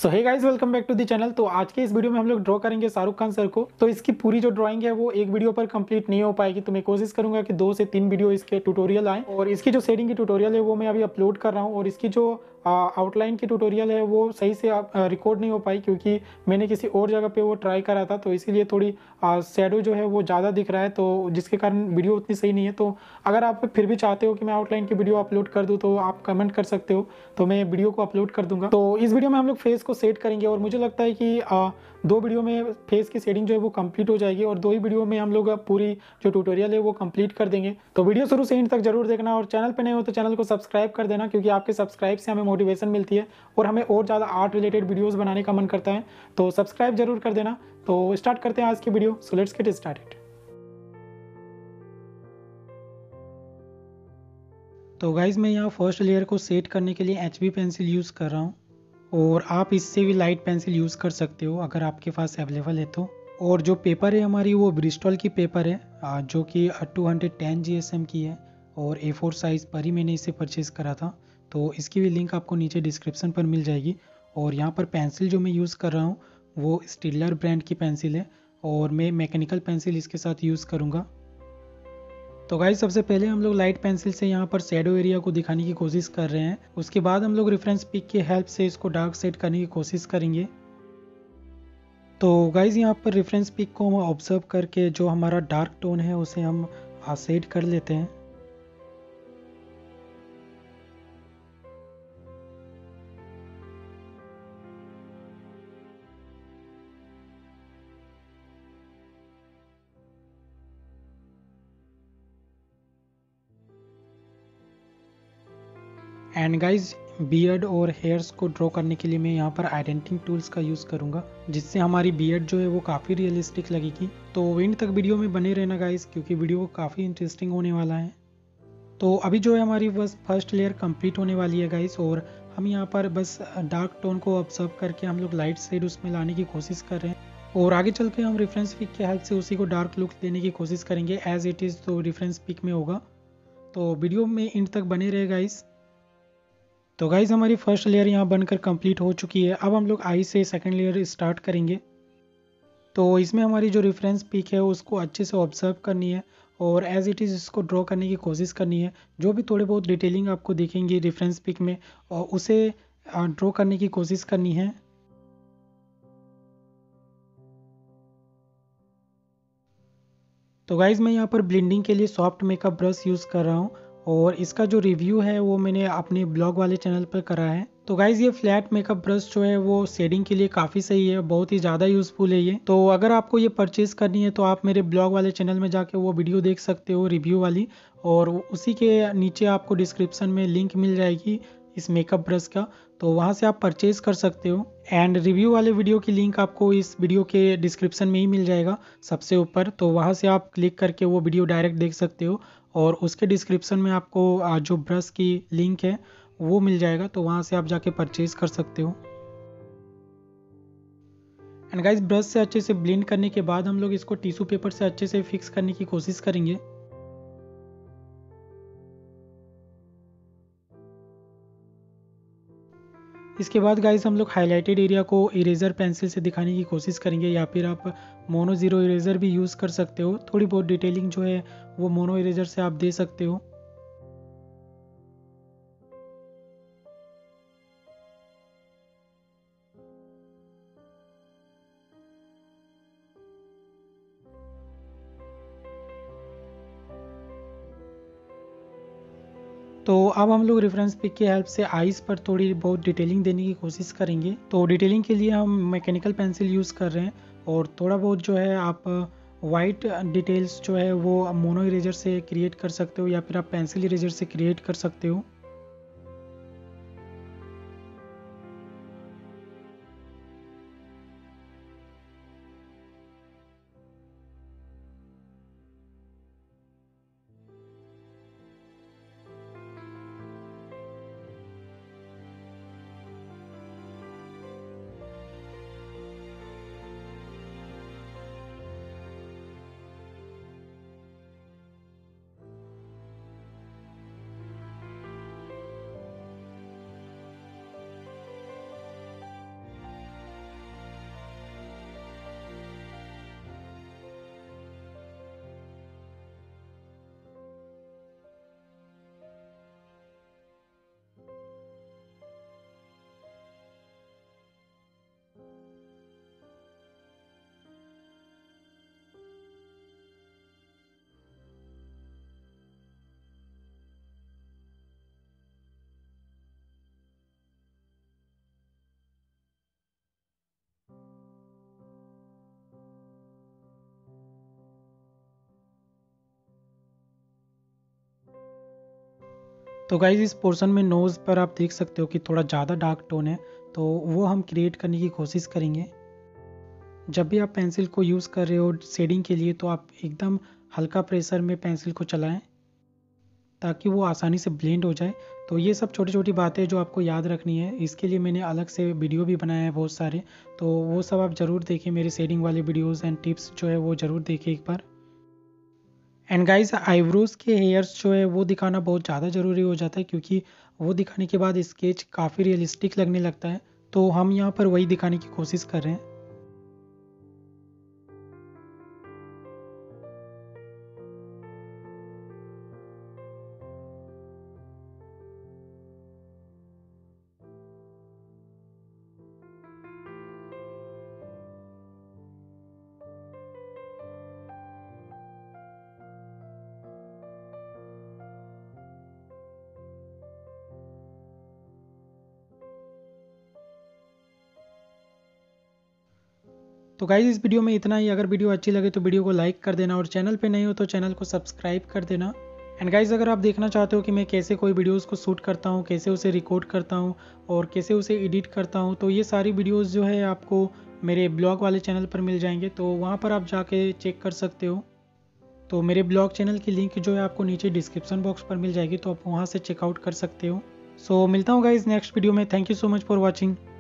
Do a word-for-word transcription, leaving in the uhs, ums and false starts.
So hey guys, welcome back to the channel. तो आज के इस वीडियो में हम लोग ड्रॉ करेंगे शाहरुख खान सर को। तो इसकी पूरी जो ड्राइंग है वो एक वीडियो पर कंप्लीट नहीं हो पाएगी, तो मैं कोशिश करूंगा कि दो से तीन वीडियो इसके ट्यूटोरियल आए। और इसकी जो शेडिंग की ट्यूटोरियल है वो मैं अभी अपलोड कर रहा हूँ। और इसकी जो आउटलाइन की ट्यूटोरियल है वो सही से रिकॉर्ड नहीं हो पाई, क्योंकि मैंने किसी और जगह पे वो ट्राई करा था, तो इसीलिए थोड़ी शेडो जो है वो ज़्यादा दिख रहा है, तो जिसके कारण वीडियो उतनी सही नहीं है। तो अगर आप फिर भी चाहते हो कि मैं आउटलाइन की वीडियो अपलोड कर दूँ तो आप कमेंट कर सकते हो, तो मैं वीडियो को अपलोड कर दूंगा। तो इस वीडियो में हम लोग फेस को सेट करेंगे, और मुझे लगता है कि आ, दो वीडियो में फेस की शेडिंग जो है वो कंप्लीट हो जाएगी, और दो ही वीडियो में हम लोग पूरी जो ट्यूटोरियल है वो कंप्लीट कर देंगे। तो वीडियो शुरू से एंड तक जरूर देखना, और चैनल पे नए हो तो चैनल को सब्सक्राइब कर देना, क्योंकि आपके सब्सक्राइब से हमें मोटिवेशन मिलती है और हमें और ज़्यादा आर्ट रिलेटेड वीडियोज़ बनाने का मन करता है। तो सब्सक्राइब जरूर कर देना। तो स्टार्ट करते हैं आज की video. So let's get started. तो गाइज मैं यहाँ फर्स्ट लेयर को सेट करने के लिए एच बी पेंसिल यूज़ कर रहा हूँ, और आप इससे भी लाइट पेंसिल यूज़ कर सकते हो अगर आपके पास अवेलेबल है तो। और जो पेपर है हमारी वो ब्रिस्टल की पेपर है, आ, जो कि two hundred ten G S M की है, और ए फोर साइज़ पर ही मैंने इसे परचेज़ करा था। तो इसकी भी लिंक आपको नीचे डिस्क्रिप्शन पर मिल जाएगी। और यहाँ पर पेंसिल जो मैं यूज़ कर रहा हूँ वो स्टिलर ब्रांड की पेंसिल है, और मैं मैकेनिकल पेंसिल इसके साथ यूज़ करूँगा। तो गाइस सबसे पहले हम लोग लाइट पेंसिल से यहाँ पर शैडो एरिया को दिखाने की कोशिश कर रहे हैं। उसके बाद हम लोग रेफरेंस पिक की हेल्प से इसको डार्क सेट करने की कोशिश करेंगे। तो गाइस यहाँ पर रेफरेंस पिक को हम ऑब्जर्व करके जो हमारा डार्क टोन है उसे हम सेट कर लेते हैं। एंड गाइज बियर्ड और हेयर्स को ड्रॉ करने के लिए मैं यहाँ पर आइडेंटिंग टूल्स का यूज़ करूँगा, जिससे हमारी बियर्ड जो है वो काफ़ी रियलिस्टिक लगेगी। तो एंड तक वीडियो में बने रहना गाइज, क्योंकि वीडियो काफ़ी इंटरेस्टिंग होने वाला है। तो अभी जो है हमारी बस फर्स्ट लेयर कंप्लीट होने वाली है गाइस, और हम यहाँ पर बस डार्क टोन को ऑब्जर्व करके हम लोग लाइट शेड उसमें लाने की कोशिश कर रहे हैं, और आगे चल के हम रेफरेंस पिक की हेल्प से उसी को डार्क लुक देने की कोशिश करेंगे एज इट इज़ तो रेफरेंस पिक में होगा। तो वीडियो में एंड तक बने रहे गाइस। तो गाइस हमारी फर्स्ट लेयर यहाँ बनकर कंप्लीट हो चुकी है। अब हम लोग आई से सेकेंड लेयर स्टार्ट करेंगे। तो इसमें हमारी जो रेफरेंस पिक है उसको अच्छे से ऑब्जर्व करनी है, और एज इट इज़ इसको ड्रॉ करने की कोशिश करनी है। जो भी थोड़े बहुत डिटेलिंग आपको दिखेंगी रेफरेंस पिक में, और उसे ड्रॉ करने की कोशिश करनी है। तो गाइज़ मैं यहाँ पर ब्लेंडिंग के लिए सॉफ्ट मेकअप ब्रश यूज़ कर रहा हूँ, और इसका जो रिव्यू है वो मैंने अपने ब्लॉग वाले चैनल पर करा है। तो गाइज़ ये फ्लैट मेकअप ब्रश जो है वो शेडिंग के लिए काफ़ी सही है, बहुत ही ज़्यादा यूज़फुल है ये। तो अगर आपको ये परचेज़ करनी है तो आप मेरे ब्लॉग वाले चैनल में जाके वो वीडियो देख सकते हो रिव्यू वाली, और उसी के नीचे आपको डिस्क्रिप्शन में लिंक मिल जाएगी इस मेकअप ब्रश का, तो वहाँ से आप परचेज़ कर सकते हो। एंड रिव्यू वाले वीडियो की लिंक आपको इस वीडियो के डिस्क्रिप्शन में ही मिल जाएगा सबसे ऊपर, तो वहाँ से आप क्लिक करके वो वीडियो डायरेक्ट देख सकते हो, और उसके डिस्क्रिप्शन में आपको जो ब्रश की लिंक है वो मिल जाएगा, तो वहाँ से आप जाके परचेज़ कर सकते हो। एंड गाइस ब्रश से अच्छे से ब्लेंड करने के बाद हम लोग इसको टिश्यू पेपर से अच्छे से फिक्स करने की कोशिश करेंगे। इसके बाद गाइस हम लोग हाईलाइटेड एरिया को इरेजर पेंसिल से दिखाने की कोशिश करेंगे, या फिर आप मोनो ज़ीरो इरेजर भी यूज़ कर सकते हो। थोड़ी बहुत डिटेलिंग जो है वो मोनो इरेजर से आप दे सकते हो। तो अब हम लोग रेफरेंस पिक की हेल्प से आइज़ पर थोड़ी बहुत डिटेलिंग देने की कोशिश करेंगे। तो डिटेलिंग के लिए हम मैकेनिकल पेंसिल यूज़ कर रहे हैं, और थोड़ा बहुत जो है आप वाइट डिटेल्स जो है वो मोनो इरेजर से क्रिएट कर सकते हो, या फिर आप पेंसिल इरेजर से क्रिएट कर सकते हो। तो गाइज इस पोर्शन में नोज़ पर आप देख सकते हो कि थोड़ा ज़्यादा डार्क टोन है, तो वो हम क्रिएट करने की कोशिश करेंगे। जब भी आप पेंसिल को यूज़ कर रहे हो शेडिंग के लिए तो आप एकदम हल्का प्रेशर में पेंसिल को चलाएं ताकि वो आसानी से ब्लेंड हो जाए। तो ये सब छोटी छोटी बातें जो आपको याद रखनी है, इसके लिए मैंने अलग से वीडियो भी बनाया है बहुत सारे, तो वो सब आप ज़रूर देखें। मेरे शेडिंग वाले वीडियोस एंड टिप्स जो है वो ज़रूर देखें एक बार। एंड गाइस आईब्रोज के हेयर्स जो है वो दिखाना बहुत ज़्यादा ज़रूरी हो जाता है, क्योंकि वो दिखाने के बाद स्केच काफ़ी रियलिस्टिक लगने लगता है। तो हम यहाँ पर वही दिखाने की कोशिश कर रहे हैं। तो गाइज इस वीडियो में इतना ही। अगर वीडियो अच्छी लगे तो वीडियो को लाइक कर देना, और चैनल पे नहीं हो तो चैनल को सब्सक्राइब कर देना। एंड गाइज अगर आप देखना चाहते हो कि मैं कैसे कोई वीडियोस को शूट करता हूँ, कैसे उसे रिकॉर्ड करता हूँ और कैसे उसे एडिट करता हूँ, तो ये सारी वीडियोस जो है आपको मेरे ब्लॉग वाले चैनल पर मिल जाएंगे, तो वहाँ पर आप जाके चेक कर सकते हो। तो मेरे ब्लॉग चैनल की लिंक जो है आपको नीचे डिस्क्रिप्शन बॉक्स पर मिल जाएगी, तो आप वहाँ से चेकआउट कर सकते हो। सो मिलता हूँ गाइज नेक्स्ट वीडियो में। Thank you so much for watching.